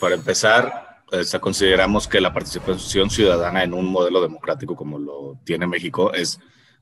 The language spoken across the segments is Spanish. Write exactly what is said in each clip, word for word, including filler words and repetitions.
Para empezar, o sea, consideramos que la participación ciudadana en un modelo democrático como lo tiene México es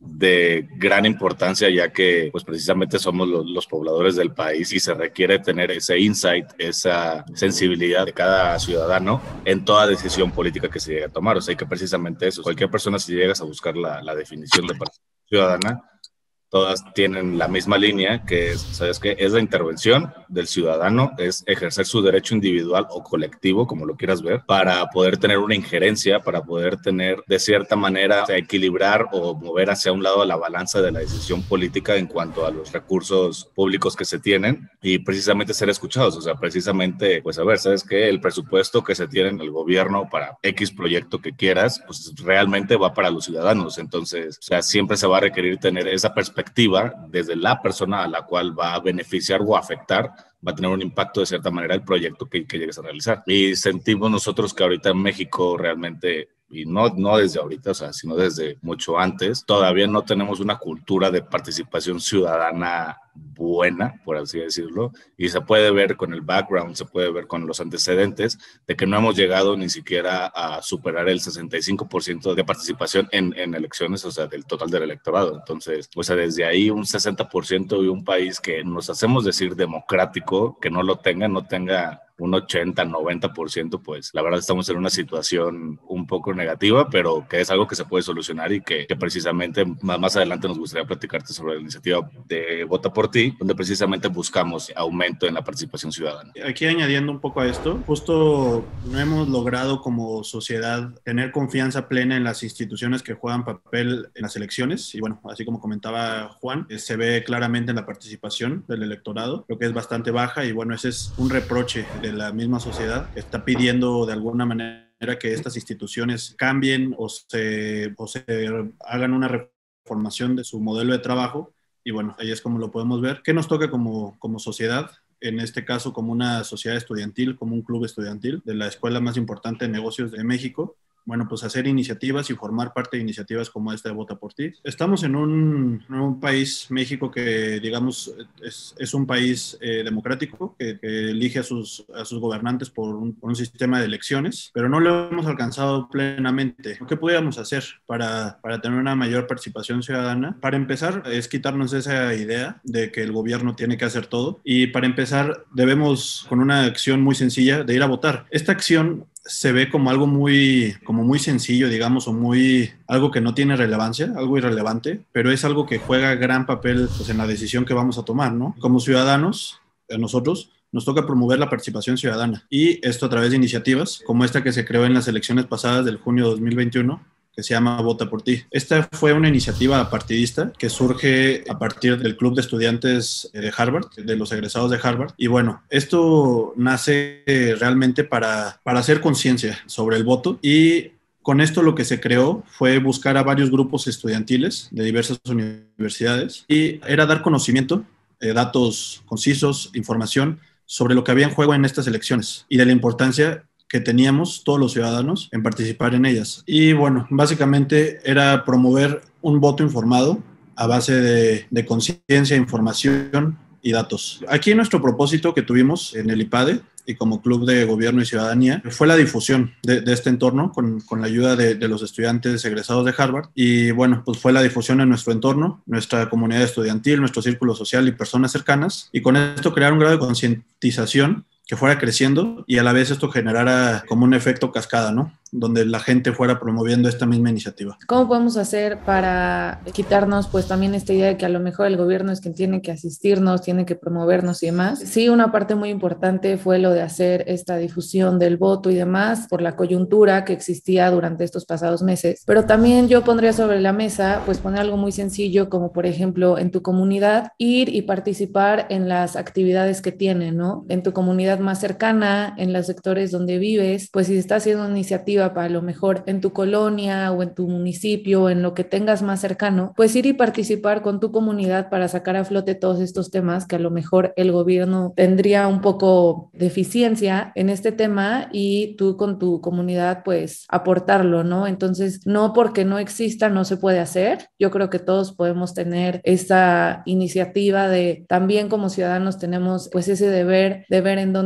de gran importancia, ya que pues precisamente somos los, los pobladores del país y se requiere tener ese insight, esa sensibilidad de cada ciudadano en toda decisión política que se llegue a tomar. O sea, que precisamente eso, cualquier persona, si llegas a buscar la, la definición de participación ciudadana, todas tienen la misma línea, que es, ¿sabes qué? Es la intervención del ciudadano, es ejercer su derecho individual o colectivo, como lo quieras ver, para poder tener una injerencia, para poder tener, de cierta manera, o sea, equilibrar o mover hacia un lado la balanza de la decisión política en cuanto a los recursos públicos que se tienen y precisamente ser escuchados. O sea, precisamente, pues a ver, ¿sabes qué? El presupuesto que se tiene en el gobierno para X proyecto que quieras, pues realmente va para los ciudadanos. Entonces, o sea, siempre se va a requerir tener esa perspectiva desde la persona a la cual va a beneficiar o afectar, va a tener un impacto de cierta manera el proyecto que, que llegues a realizar. Y sentimos nosotros que ahorita en México realmente, y no, no desde ahorita, o sea, sino desde mucho antes, todavía no tenemos una cultura de participación ciudadana buena, por así decirlo, y se puede ver con el background, se puede ver con los antecedentes de que no hemos llegado ni siquiera a superar el sesenta y cinco por ciento de participación en, en elecciones, o sea, del total del electorado. Entonces, o sea, desde ahí un sesenta por ciento de un país que nos hacemos decir democrático, que no lo tenga, no tenga un ochenta, noventa por ciento, pues la verdad estamos en una situación un poco negativa, pero que es algo que se puede solucionar y que, que precisamente más, más adelante nos gustaría platicarte sobre la iniciativa de Vota por Ti, donde precisamente buscamos aumento en la participación ciudadana. Aquí añadiendo un poco a esto, justo no hemos logrado como sociedad tener confianza plena en las instituciones que juegan papel en las elecciones y bueno, así como comentaba Juan, se ve claramente en la participación del electorado, lo que es bastante baja y bueno, ese es un reproche de la misma sociedad que está pidiendo de alguna manera que estas instituciones cambien o se, o se hagan una reformación de su modelo de trabajo y bueno, ahí es como lo podemos ver. ¿Qué nos toca como, como sociedad? En este caso como una sociedad estudiantil, como un club estudiantil de la escuela más importante de negocios de México. Bueno, pues hacer iniciativas y formar parte de iniciativas como esta de Vota por Ti. Estamos en un, en un país, México, que digamos es, es un país eh, democrático, que, que elige a sus, a sus gobernantes por un, por un sistema de elecciones, pero no lo hemos alcanzado plenamente. ¿Qué pudiéramos hacer para, para tener una mayor participación ciudadana? Para empezar, es quitarnos esa idea de que el gobierno tiene que hacer todo y para empezar debemos, con una acción muy sencilla, de ir a votar. Esta acción se ve como algo muy, como muy sencillo, digamos, o muy, algo que no tiene relevancia, algo irrelevante, pero es algo que juega gran papel pues, en la decisión que vamos a tomar, ¿no? Como ciudadanos, a nosotros, nos toca promover la participación ciudadana y esto a través de iniciativas como esta que se creó en las elecciones pasadas del junio de dos mil veintiuno, que se llama Vota por Ti. Esta fue una iniciativa partidista que surge a partir del Club de Estudiantes de Harvard, de los egresados de Harvard. Y bueno, esto nace realmente para, para hacer conciencia sobre el voto y con esto lo que se creó fue buscar a varios grupos estudiantiles de diversas universidades y era dar conocimiento, eh, datos concisos, información sobre lo que había en juego en estas elecciones y de la importancia que teníamos todos los ciudadanos en participar en ellas. Y bueno, básicamente era promover un voto informado a base de, de conciencia, información y datos. Aquí nuestro propósito que tuvimos en el IPADE y como Club de Gobierno y Ciudadanía fue la difusión de, de este entorno con, con la ayuda de, de los estudiantes egresados de Harvard y bueno, pues fue la difusión en nuestro entorno, nuestra comunidad estudiantil, nuestro círculo social y personas cercanas y con esto crear un grado de concientización que fuera creciendo y a la vez esto generara como un efecto cascada, ¿no? Donde la gente fuera promoviendo esta misma iniciativa. ¿Cómo podemos hacer para quitarnos pues también esta idea de que a lo mejor el gobierno es quien tiene que asistirnos, tiene que promovernos y demás? Sí, una parte muy importante fue lo de hacer esta difusión del voto y demás por la coyuntura que existía durante estos pasados meses, pero también yo pondría sobre la mesa pues poner algo muy sencillo como por ejemplo en tu comunidad ir y participar en las actividades que tienen, ¿no? En tu comunidad más cercana, en los sectores donde vives, pues si está haciendo una iniciativa para lo mejor en tu colonia o en tu municipio, en lo que tengas más cercano, pues ir y participar con tu comunidad para sacar a flote todos estos temas que a lo mejor el gobierno tendría un poco de eficiencia en este tema y tú con tu comunidad pues aportarlo, ¿no? Entonces, no porque no exista no se puede hacer. Yo creo que todos podemos tener esa iniciativa de también como ciudadanos tenemos pues ese deber de ver en dónde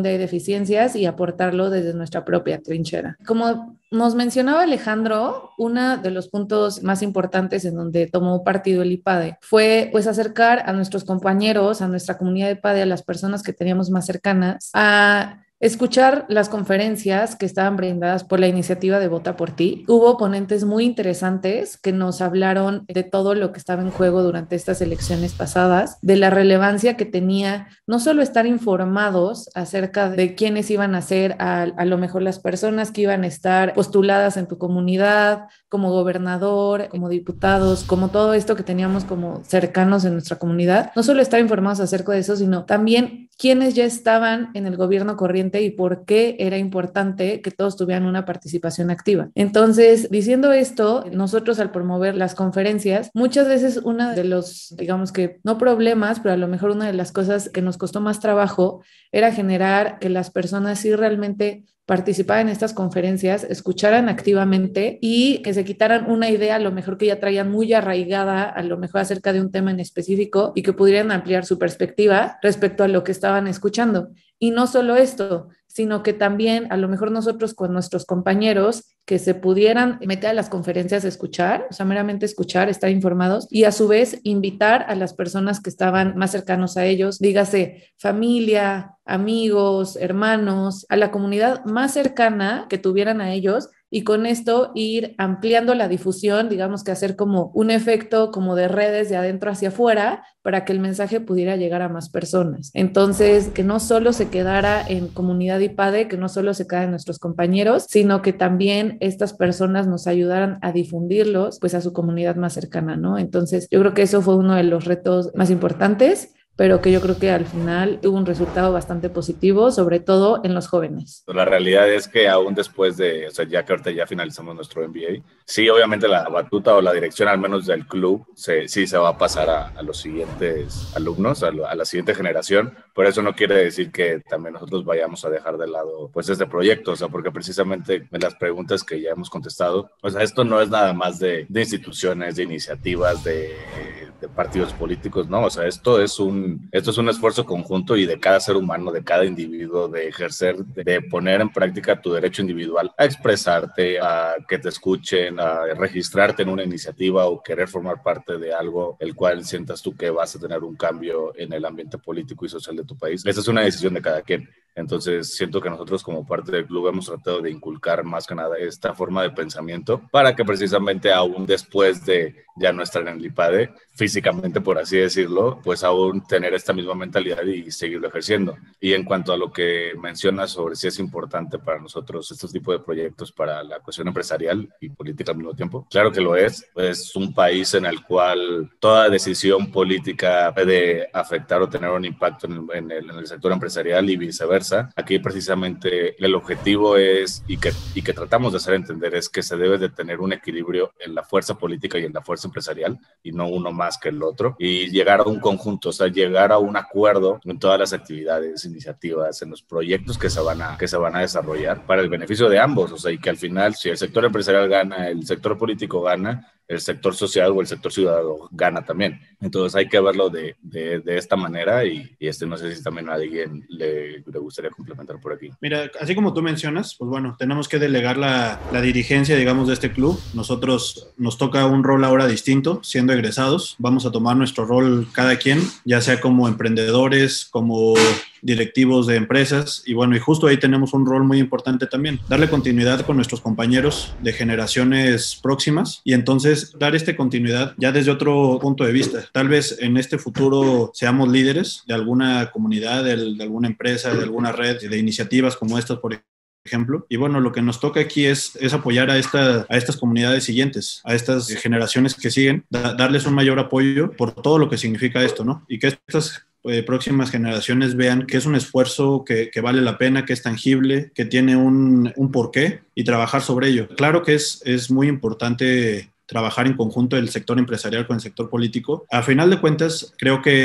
dónde hay deficiencias y aportarlo desde nuestra propia trinchera. Como nos mencionaba Alejandro, uno de los puntos más importantes en donde tomó partido el IPADE fue pues acercar a nuestros compañeros, a nuestra comunidad de IPADE, a las personas que teníamos más cercanas, a escuchar las conferencias que estaban brindadas por la iniciativa de Vota por Ti. Hubo ponentes muy interesantes que nos hablaron de todo lo que estaba en juego durante estas elecciones pasadas, de la relevancia que tenía no solo estar informados acerca de quiénes iban a ser a, a lo mejor las personas que iban a estar postuladas en tu comunidad, como gobernador, como diputados, como todo esto que teníamos como cercanos en nuestra comunidad, no solo estar informados acerca de eso, sino también quiénes ya estaban en el gobierno corriente y por qué era importante que todos tuvieran una participación activa. Entonces, diciendo esto, nosotros al promover las conferencias, muchas veces uno de los, digamos que no problemas, pero a lo mejor una de las cosas que nos costó más trabajo era generar que las personas sí realmente participaran en estas conferencias, escucharan activamente y que se quitaran una idea a lo mejor que ya traían muy arraigada, a lo mejor acerca de un tema en específico, y que pudieran ampliar su perspectiva respecto a lo que estaban escuchando. Y no solo esto, sino que también a lo mejor nosotros con nuestros compañeros que se pudieran meter a las conferencias a escuchar, o sea, meramente escuchar, estar informados, y a su vez invitar a las personas que estaban más cercanos a ellos, dígase familia, amigos, hermanos, a la comunidad más cercana que tuvieran a ellos, y con esto ir ampliando la difusión, digamos que hacer como un efecto como de redes de adentro hacia afuera para que el mensaje pudiera llegar a más personas. Entonces, que no solo se quedara en comunidad IPADE, que no solo se quedara en nuestros compañeros, sino que también estas personas nos ayudaran a difundirlos pues a su comunidad más cercana, ¿no? Entonces, yo creo que eso fue uno de los retos más importantes, pero que yo creo que al final tuvo un resultado bastante positivo, sobre todo en los jóvenes. La realidad es que aún después de, o sea, ya que ahorita ya finalizamos nuestro M B A, sí, obviamente la batuta o la dirección, al menos del club, se, sí se va a pasar a, a los siguientes alumnos, a, lo, a la siguiente generación, pero eso no quiere decir que también nosotros vayamos a dejar de lado, pues, este proyecto, o sea, porque precisamente en las preguntas que ya hemos contestado, o sea, esto no es nada más de, de instituciones, de iniciativas, de, de partidos políticos, no, o sea, esto es un Esto es un esfuerzo conjunto y de cada ser humano, de cada individuo, de ejercer, de poner en práctica tu derecho individual a expresarte, a que te escuchen, a registrarte en una iniciativa o querer formar parte de algo el cual sientas tú que vas a tener un cambio en el ambiente político y social de tu país. Esa es una decisión de cada quien. Entonces siento que nosotros como parte del club hemos tratado de inculcar más que nada esta forma de pensamiento para que precisamente aún después de ya no estar en el IPADE, físicamente por así decirlo, pues aún tener esta misma mentalidad y seguirlo ejerciendo. Y en cuanto a lo que mencionas sobre si es importante para nosotros estos tipos de proyectos para la cuestión empresarial y política al mismo tiempo, claro que lo es. Es un país en el cual toda decisión política puede afectar o tener un impacto en el, en el, en el sector empresarial y viceversa. Aquí precisamente el objetivo es, y que, y que tratamos de hacer entender, es que se debe de tener un equilibrio en la fuerza política y en la fuerza empresarial, y no uno más que el otro, y llegar a un conjunto, o sea, llegar a un acuerdo en todas las actividades, iniciativas, en los proyectos que se van a, que se van a desarrollar para el beneficio de ambos, o sea, y que al final, si el sector empresarial gana, el sector político gana, el sector social o el sector ciudadano gana también. Entonces hay que verlo de, de, de esta manera y, y este no sé si también a alguien le, le gustaría complementar por aquí. Mira, así como tú mencionas, pues bueno, tenemos que delegar la, la dirigencia, digamos, de este club. Nosotros nos toca un rol ahora distinto, siendo egresados. Vamos a tomar nuestro rol cada quien, ya sea como emprendedores, como directivos de empresas, y bueno, y justo ahí tenemos un rol muy importante también, darle continuidad con nuestros compañeros de generaciones próximas y entonces dar esta continuidad ya desde otro punto de vista. Tal vez en este futuro seamos líderes de alguna comunidad, de, de alguna empresa, de alguna red, de iniciativas como estas, por ejemplo. Y bueno, lo que nos toca aquí es, es apoyar a, esta, a estas comunidades siguientes, a estas generaciones que siguen, da, darles un mayor apoyo por todo lo que significa esto, ¿no? Y que estas Eh, próximas generaciones vean que es un esfuerzo que, que vale la pena, que es tangible, que tiene un, un porqué y trabajar sobre ello. Claro que es, es muy importante trabajar en conjunto el sector empresarial con el sector político. A final de cuentas, creo que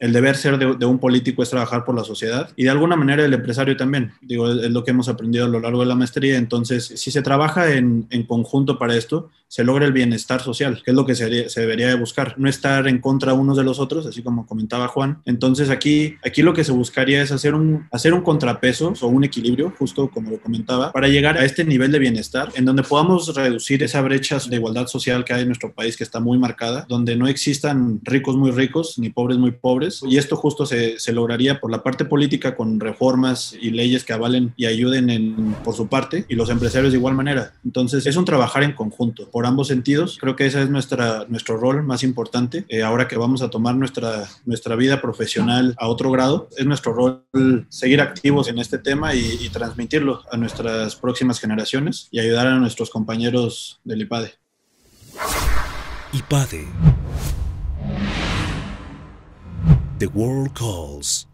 el deber ser de, de un político es trabajar por la sociedad y de alguna manera el empresario también. Digo, es, es lo que hemos aprendido a lo largo de la maestría. Entonces, si se trabaja en, en conjunto para esto, se logra el bienestar social, que es lo que se, se debería de buscar, no estar en contra unos de los otros, así como comentaba Juan. Entonces, aquí, aquí lo que se buscaría es hacer un, hacer un contrapeso o un equilibrio, justo como lo comentaba, para llegar a este nivel de bienestar en donde podamos reducir esa brecha de igualdad social que hay en nuestro país, que está muy marcada, donde no existan ricos muy ricos ni pobres muy pobres. Y esto justo se, se lograría por la parte política con reformas y leyes que avalen y ayuden en, por su parte, y los empresarios de igual manera. Entonces, es un trabajar en conjunto por ambos sentidos. Creo que ese es nuestra, nuestro rol más importante. Eh, ahora que vamos a tomar nuestra, nuestra vida profesional a otro grado, es nuestro rol seguir activos en este tema y, y transmitirlo a nuestras próximas generaciones y ayudar a nuestros compañeros del IPADE. IPADE. The World Calls.